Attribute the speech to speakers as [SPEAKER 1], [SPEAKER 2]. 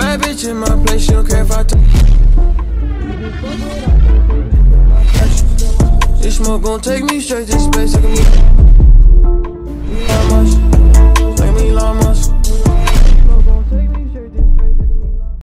[SPEAKER 1] Bad bitch in my place, she don't care if I talk. This smoke gon' take me straight to space. How much?